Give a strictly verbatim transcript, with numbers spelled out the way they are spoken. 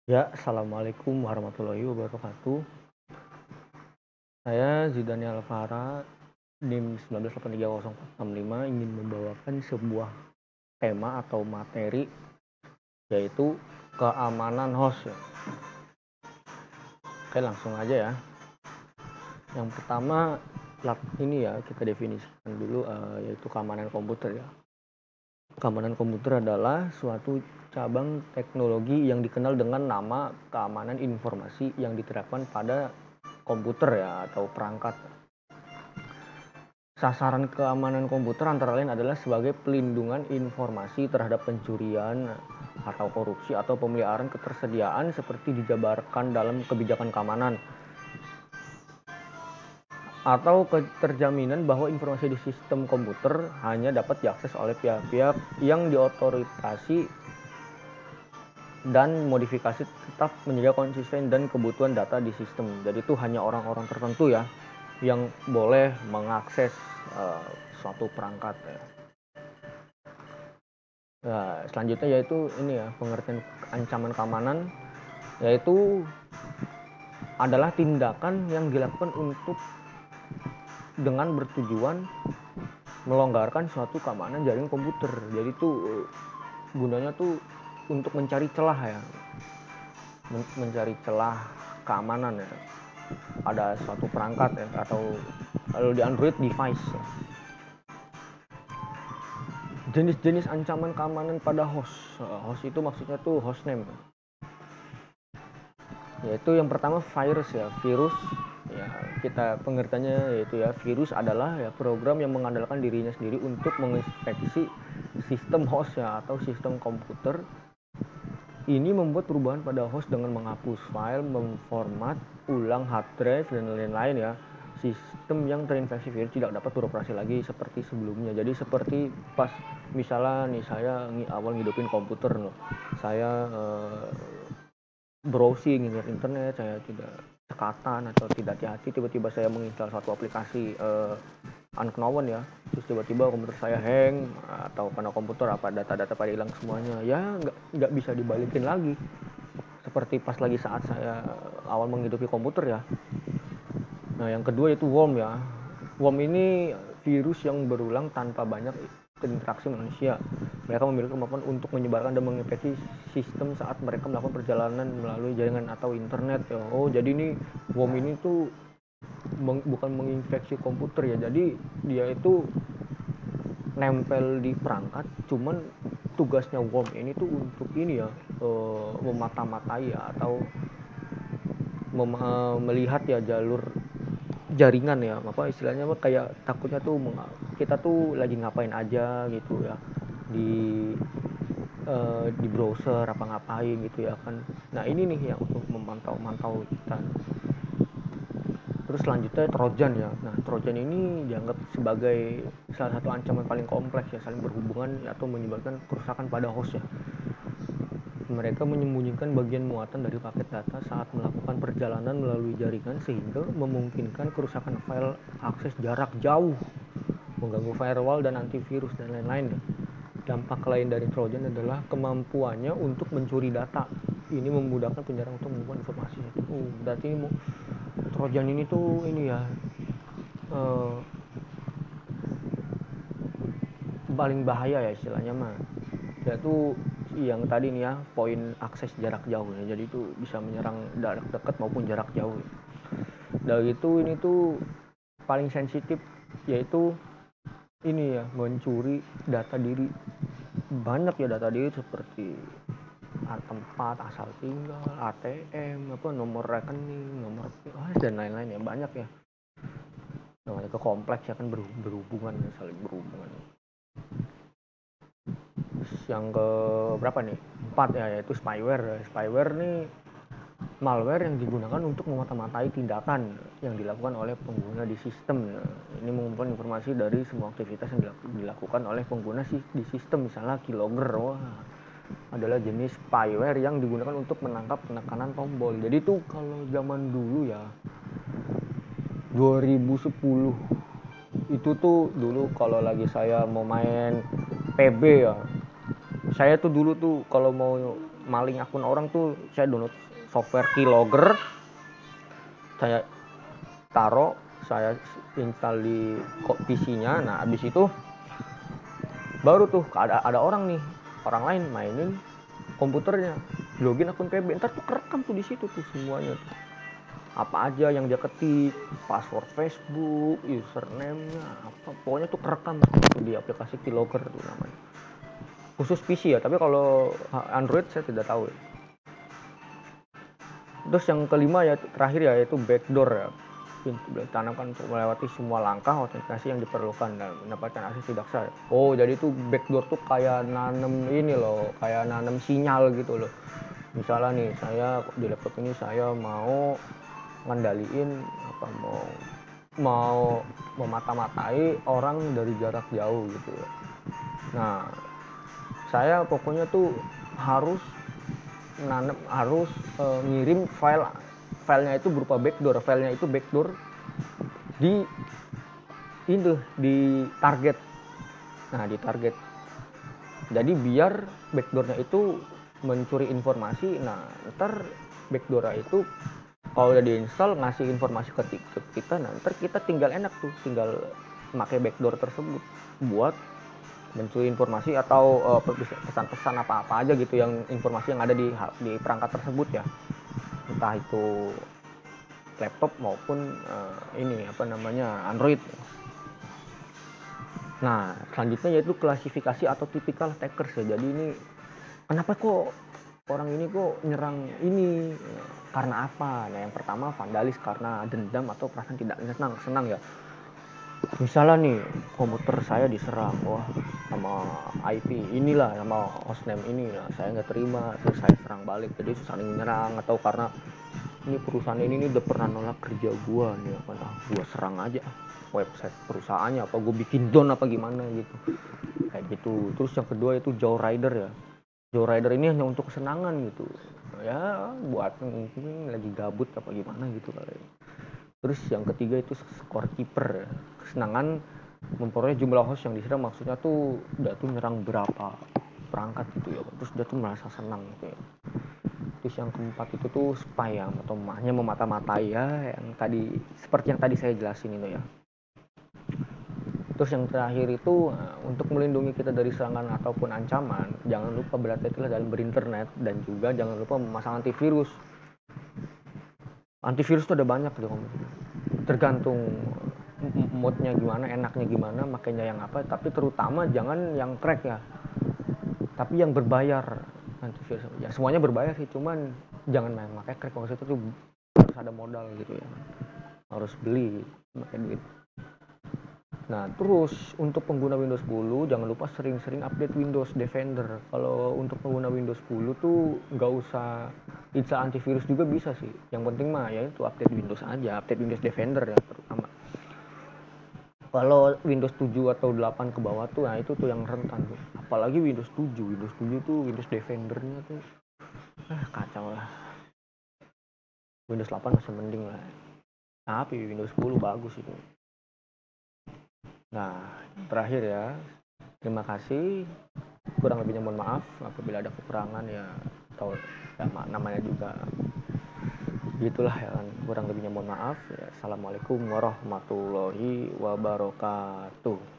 Ya, assalamualaikum warahmatullahi wabarakatuh. Saya Zidane Alvara, NIM satu sembilan delapan tiga nol empat enam lima ingin membawakan sebuah tema atau materi, yaitu keamanan host. Oke, langsung aja ya. Yang pertama, ini ya kita definisikan dulu, uh, yaitu keamanan komputer ya. Keamanan komputer adalah suatu cabang teknologi yang dikenal dengan nama keamanan informasi yang diterapkan pada komputer ya atau perangkat. Sasaran keamanan komputer antara lain adalah sebagai pelindungan informasi terhadap pencurian atau korupsi atau pemeliharaan ketersediaan seperti dijabarkan dalam kebijakan keamanan, atau keterjaminan bahwa informasi di sistem komputer hanya dapat diakses oleh pihak-pihak yang diotorisasi dan modifikasi tetap menjaga konsisten dan kebutuhan data di sistem. Jadi itu hanya orang-orang tertentu ya yang boleh mengakses uh, suatu perangkat ya. Nah, selanjutnya yaitu ini ya, pengertian ancaman keamanan, yaitu adalah tindakan yang dilakukan untuk dengan bertujuan melonggarkan suatu keamanan jaringan komputer. Jadi itu gunanya tuh untuk mencari celah ya, Men- mencari celah keamanan ya pada suatu perangkat ya, atau kalau di Android device ya. Jenis-jenis ancaman keamanan pada host. Host itu maksudnya tuh hostname. Yaitu yang pertama virus ya, virus ya, kita pengertiannya yaitu ya, virus adalah ya program yang mengandalkan dirinya sendiri untuk menginfeksi sistem host ya atau sistem komputer. Ini membuat perubahan pada host dengan menghapus file, memformat ulang hard drive dan lain-lain ya. Sistem yang terinfeksi virus tidak dapat beroperasi lagi seperti sebelumnya. Jadi seperti pas misalnya nih saya awal ngidupin komputer loh, saya eh, browsing internet, saya tidak cekatan atau tidak hati-hati, tiba-tiba saya menginstal suatu aplikasi eh, unknown ya, terus tiba-tiba komputer saya hang atau karena komputer apa data-data pada hilang semuanya, ya nggak nggak bisa dibalikin lagi seperti pas lagi saat saya awal menghidupi komputer ya. Nah yang kedua itu worm ya. Worm ini virus yang berulang tanpa banyak interaksi manusia. Mereka memiliki kemampuan untuk menyebarkan dan menginfeksi sistem saat mereka melakukan perjalanan melalui jaringan atau internet ya. Oh jadi ini worm ini tuh meng, bukan menginfeksi komputer ya, jadi dia itu nempel di perangkat, cuman tugasnya worm ini tuh untuk ini ya, e, memata-matai ya atau mem, e, melihat ya jalur jaringan ya, apa istilahnya apa, kayak takutnya tuh kita tuh lagi ngapain aja gitu ya di e, di browser apa ngapain gitu ya kan. Nah ini nih yang untuk memantau-mantau kita. Terus selanjutnya Trojan ya. Nah Trojan ini dianggap sebagai salah satu ancaman paling kompleks ya, saling berhubungan atau menyebabkan kerusakan pada host ya. Mereka menyembunyikan bagian muatan dari paket data saat melakukan perjalanan melalui jaringan sehingga memungkinkan kerusakan file akses jarak jauh, mengganggu firewall dan antivirus dan lain-lain. Dampak lain dari Trojan adalah kemampuannya untuk mencuri data. Ini memudahkan penyerang untuk mengumpulkan informasi. Uh, berarti ini Trojan ini tuh ini ya, uh, paling bahaya ya istilahnya mah. Yaitu yang tadi nih ya, poin akses jarak jauh ya. Jadi itu bisa menyerang jarak dekat maupun jarak jauh. Dan itu ini tuh paling sensitif, yaitu ini ya, mencuri data diri. Banyak ya data diri seperti tempat asal tinggal, A T M, apa nomor rekening, nomor oh, dan lain-lain ya, banyak ya. Nah, itu kompleks ya kan, berhubungan ya, saling berhubungan. Yang ke berapa nih? Empat ya, yaitu spyware. Spyware nih malware yang digunakan untuk memata-matai tindakan yang dilakukan oleh pengguna di sistem. Nah, ini mengumpulkan informasi dari semua aktivitas yang dilakukan oleh pengguna di sistem, misalnya keylogger. Wah, adalah jenis spyware yang digunakan untuk menangkap penekanan tombol. Jadi tuh kalau zaman dulu ya, dua ribu sepuluh itu tuh dulu kalau lagi saya mau main P B ya, saya tuh dulu tuh kalau mau maling akun orang tuh saya download software keylogger, saya taruh, saya install di P C-nya. Nah abis itu baru tuh ada ada orang nih, orang lain mainin komputernya, login akun P B, ntar tuh kerekam tuh di situ tuh semuanya tuh. Apa aja yang dia ketik, password Facebook, username-nya, apa, pokoknya tuh kerekam tuh di aplikasi keylogger tuh namanya. Khusus P C ya, tapi kalau Android saya tidak tahu ya. Terus yang kelima ya terakhir ya, yaitu backdoor ya. Tanamkan untuk melewati semua langkah autentikasi yang diperlukan dan mendapatkan akses tidak sah. Oh, jadi itu backdoor tuh kayak nanem ini loh, kayak nanem sinyal gitu loh. Misalnya nih, saya di laptop ini saya mau ngendaliin apa, mau mau memata-matai orang dari jarak jauh gitu ya. Nah, saya pokoknya tuh harus nanem, harus uh, ngirim file filenya itu berupa backdoor, filenya itu backdoor di itu di target. Nah, di target. Jadi biar backdoornya itu mencuri informasi. Nah, ntar backdoornya itu kalau udah diinstal ngasih informasi ke kita, nah ntar kita tinggal enak tuh, tinggal pakai backdoor tersebut buat mencuri informasi atau uh, pesan-pesan apa-apa aja gitu, yang informasi yang ada di di perangkat tersebut ya, entah itu laptop maupun uh, ini apa namanya Android. Nah selanjutnya yaitu klasifikasi atau typical attackers ya. Jadi ini kenapa kok orang ini kok nyerang ini, karena apa? Nah yang pertama vandalis, karena dendam atau perasaan tidak senang senang ya. Misalnya nih komputer saya diserang, wah sama I P inilah, sama hostname ini lah, saya nggak terima, terus saya serang balik, jadi saling menyerang. Atau karena ini perusahaan ini nih udah pernah nolak kerja gua nih, apa ah gua serang aja website perusahaannya, apa gue bikin down apa gimana gitu, kayak gitu. Terus yang kedua itu Joe Rider ya. Joe Rider ini hanya untuk kesenangan gitu ya, buat mungkin lagi gabut apa gimana gitu kali. Terus yang ketiga itu scorekeeper ya. Kesenangan memperoleh jumlah host yang diserang, maksudnya tuh dia tuh nyerang berapa perangkat gitu ya, terus dia tuh merasa senang gitu ya. Terus yang keempat itu tuh spy ya, atau hanya memata-matai ya, yang tadi seperti yang tadi saya jelasin itu ya. Terus yang terakhir itu untuk melindungi kita dari serangan ataupun ancaman, jangan lupa berhati-hatilah dalam berinternet, dan juga jangan lupa memasang antivirus. Antivirus tuh ada banyak gitu, tergantung modnya gimana, enaknya gimana, makanya yang apa. Tapi terutama jangan yang crack ya, tapi yang berbayar antivirus. Ya semuanya berbayar sih, cuman jangan main pakai crack. Maksudnya tuh harus ada modal gitu ya, harus beli pakai duit. Nah, terus untuk pengguna Windows sepuluh jangan lupa sering-sering update Windows Defender. Kalau untuk pengguna Windows sepuluh tuh nggak usah install antivirus juga bisa sih. Yang penting mah ya itu update Windows aja, update Windows Defender ya terutama. Kalau Windows tujuh atau delapan ke bawah tuh, nah itu tuh yang rentan tuh. Apalagi Windows tujuh, Windows tujuh tuh Windows Defendernya tuh ah kacau lah. Windows delapan masih mending lah. Tapi Windows sepuluh bagus itu. Nah, terakhir ya, terima kasih. Kurang lebihnya mohon maaf apabila ada kekurangan ya, atau ya, namanya juga gitulah ya kan. Kurang lebihnya mohon maaf ya. Assalamualaikum warahmatullahi wabarakatuh.